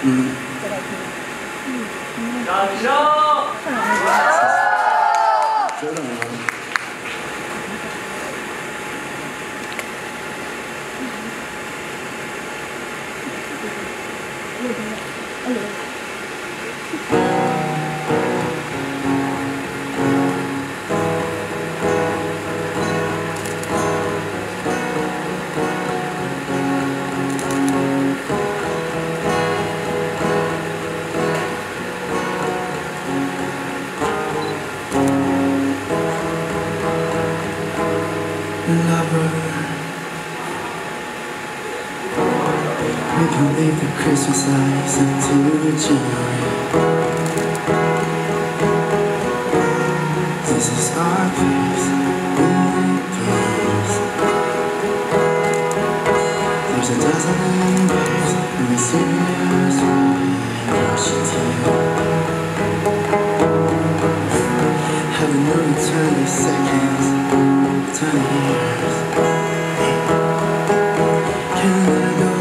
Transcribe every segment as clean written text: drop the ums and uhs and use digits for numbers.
觉得呢？Lover, we can leave the Christmas lights until January. This is our place, we make peace. There's a dozen ways in the serious way. yaochi. Haven't known 20 seconds, 20 years. Can I go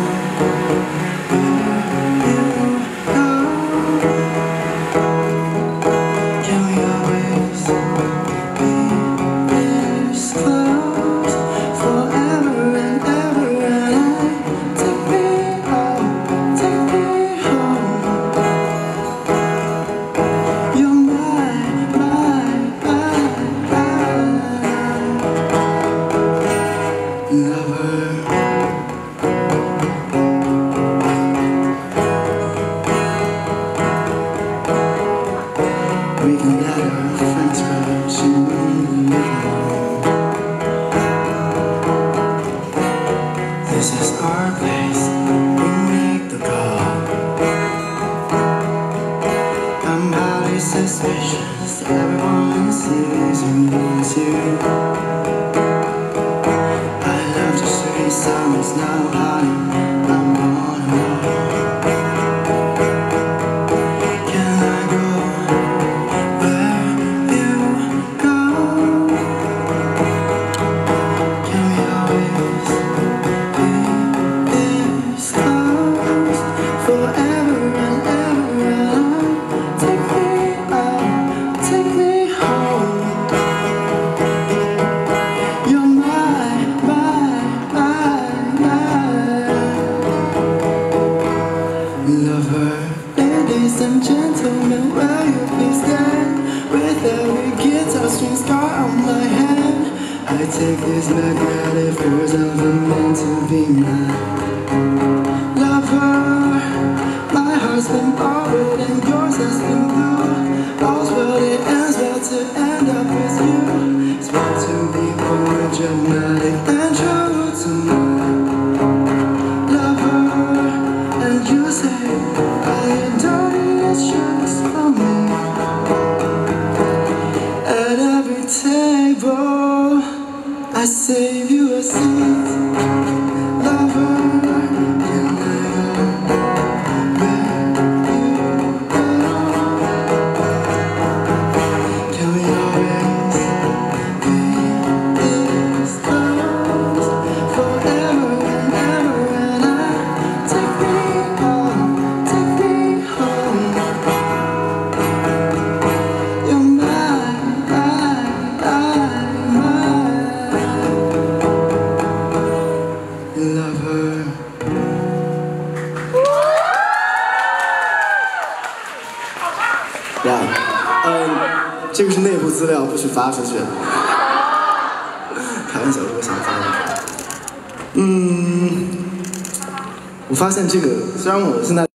where you go? Can we always be this close forever and ever? And take me home, take me home. You're my lover. We can let our friends go to the living room. This is our place, we make the call. I'm highly suspicious, everyone sees me too. Summer's now honey, I'm on and on. Can I go where you go? Can we always be this close forever and ever? Take me out, take me home. You're lover. Ladies and gentlemen, will you please stand? With every guitar string scar on my hand, I take these magnetic words of the meant to be mine. Lover, my heart's been borrowed and yours has been blue. All's well it ends well to end up with you. It's meant to be more dramatic and true to mine. And you say, I adore you, it's just for me. At every table, I save you a seat. Lover, can I go where you go? Can we always be this close forever and ever? And I take me home, take me home. You're mine, lover. 这个是内部资料，不许发出去。开玩笑，我想发出去。我发现这个，虽然我现在。